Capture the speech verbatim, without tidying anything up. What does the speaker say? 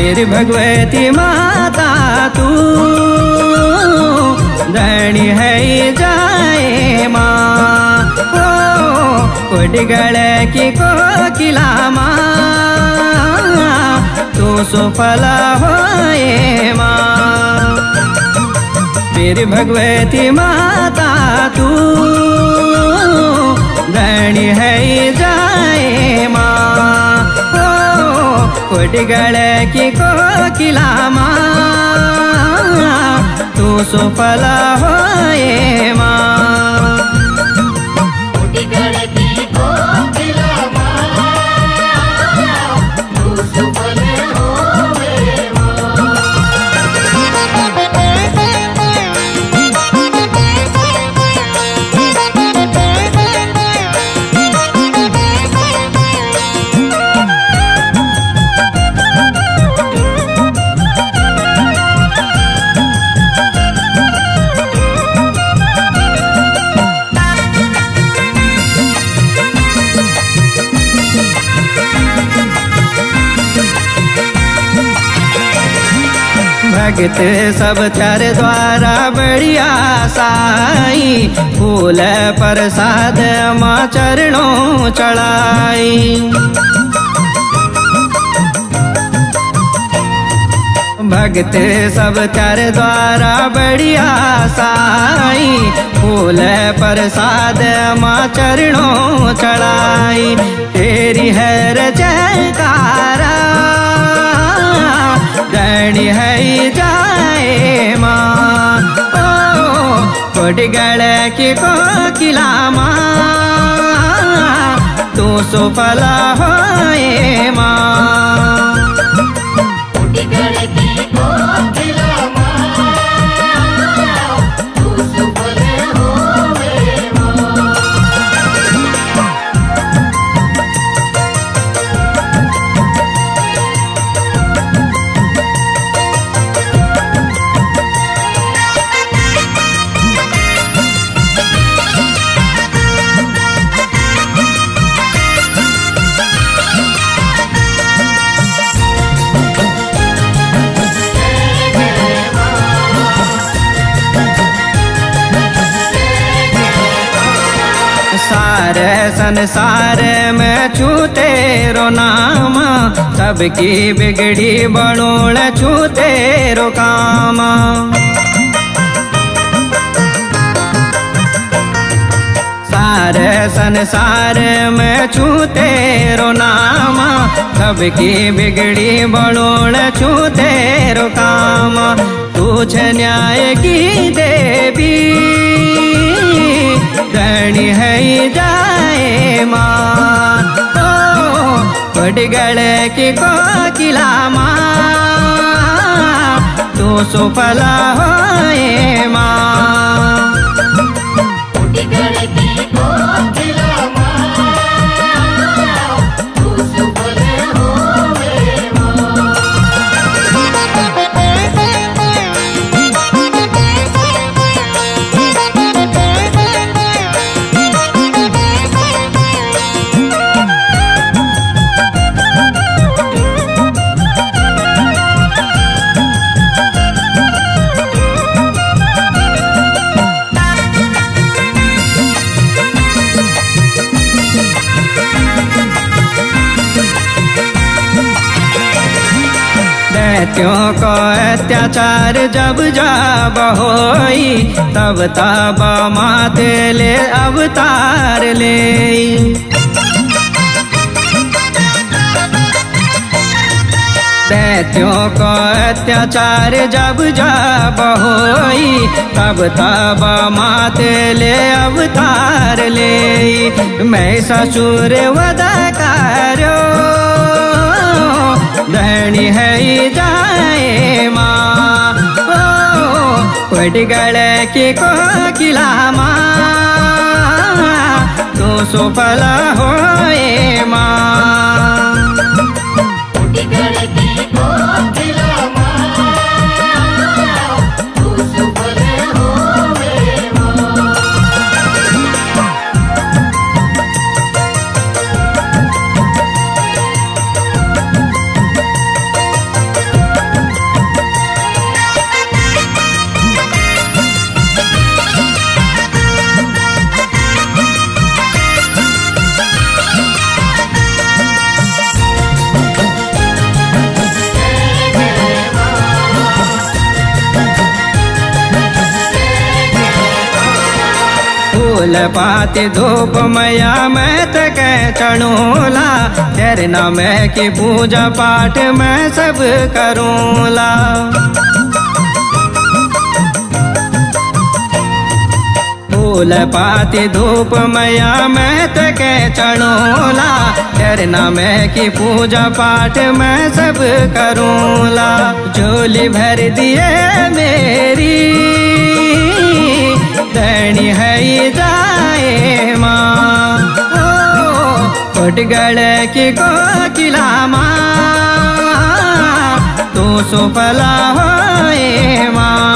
मेरी भगवती माता तू धनी है जाए माँ। कोडिगल की कोकिला माँ तू सुफल होए माँ। मेरी भगवती माता तू धनी है जाए माँ। कोडिगल की कोकिला माँ तू सुफल होए माँ। कोडिगल की कोकिला माँ तू सुफल होए माँ। भगत सब चार द्वारा बढ़िया साई फूल प्रसाद माँ चरणों चढ़ाई। भगत सब चार द्वारा बढ़िया साई फूल प्रसाद माँ चरणों चढ़ाई। तेरी है जयकारा धनी है जाए माँ। ओ कोडिगल की कोकिला माँ तू सुफल होए माँ। कोडिगल की कोकिला माँ तू सुफल होए माँ। सारे संसार में छू तेरो नाम सबकी बिगड़ी बड़ोड़ छू तेरो काम। सारे संसार में छू तेरो नाम सबकी बिगड़ी बड़ोड़ छू तेरो काम। तुझ न्याय की देवी धनी है जाए माँ। ओ कोडिगल की कोकिला माँ तू सुफल होए माँ। कोडिगल की कोकिला माँ तू सुफल होए माँ। दैत्यों को अत्याचार जब जब होई तब तब माते ले अवतार ले। दैत्यों को अत्याचार जब जब होई तब तब माते ले अवतार ले। मैं ससुर वध कार्यो धनी है जाए माँ। ओ कोडिगल की कोकिला माँ तू सुफल होए माँ। कोडिगल की कोकिला माँ तू सुफल होए माँ। फूल पाती धूप मैया मैं तक चढ़ूला, तेरे नाम की पूजा पाठ मैं सब करूँला। फूल पाती धूप मैया मैं तक चढ़ूला, तेरे नाम की पूजा पाठ मैं सब करूँला। झोली भर दिए मेरी धनी है जाए माँ, कोटगढ़ की कोकिला माँ तू सुफला होए माँ।